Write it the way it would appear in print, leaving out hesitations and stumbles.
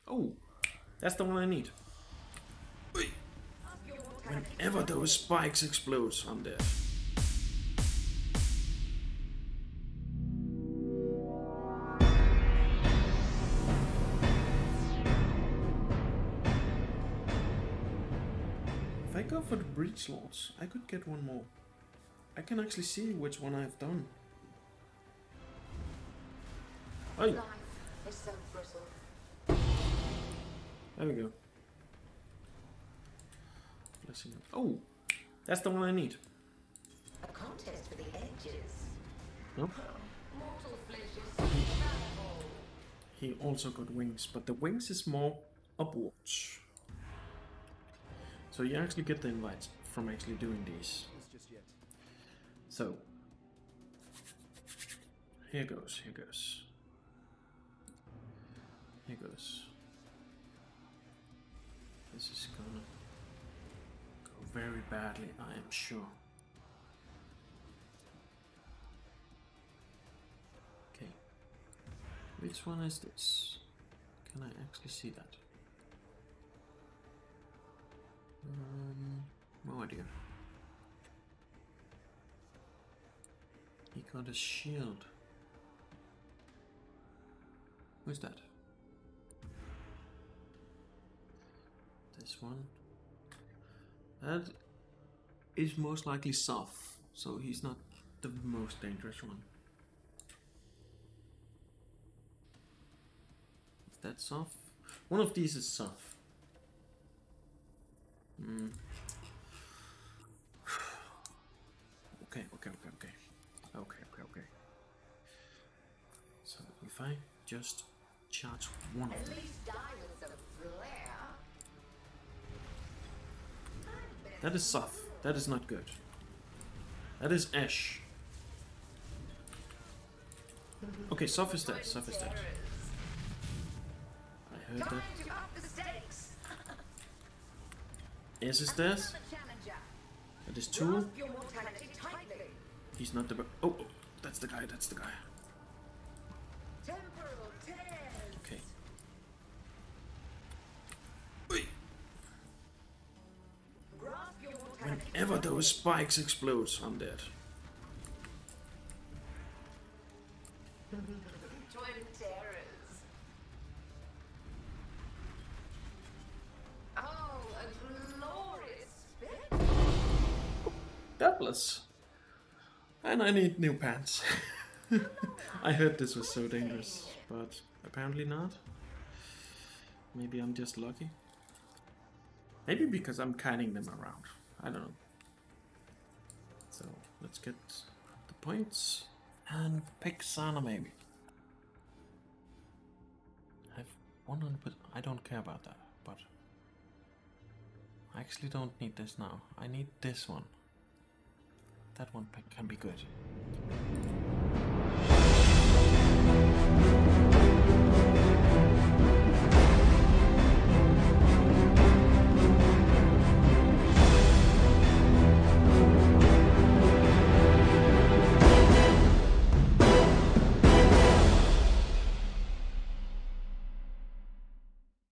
Oh, that's the one I need. Whenever those spikes explode, I'm dead. If I go for the breach lords, I could get one more. I can actually see which one I've done. Oh. There we go. Oh, that's the one I need. A contest for the edges. Nope. Mortal flesh is He also got wings, but the wings is more upwards. So you actually get the invites from actually doing these. So here goes, here goes. Here goes. This is gonna go very badly, I am sure. Okay. Which one is this? Can I actually see that? No idea. He got a shield. Who's that? This one. That is most likely Soph, so he's not the most dangerous one. Is that Soph? One of these is Soph. Okay. So if I just charge one of them. That is Soph. That is not good. That is Ash. Okay, Soph is dead. Soph is dead. I heard that. Ash is dead. That is two. He's not the... Oh, that's the guy. That's the guy. Okay. Whenever those spikes explode, I'm dead. Twin terrors. Oh, a glorious Spir. Doubtless. And I need new pants. I heard this was so dangerous, but apparently not. Maybe I'm just lucky. Maybe because I'm kiting them around. I don't know. So let's get the points and pick Sana maybe. I have 100%. I don't care about that, but I actually don't need this now. I need this one. That one can be good.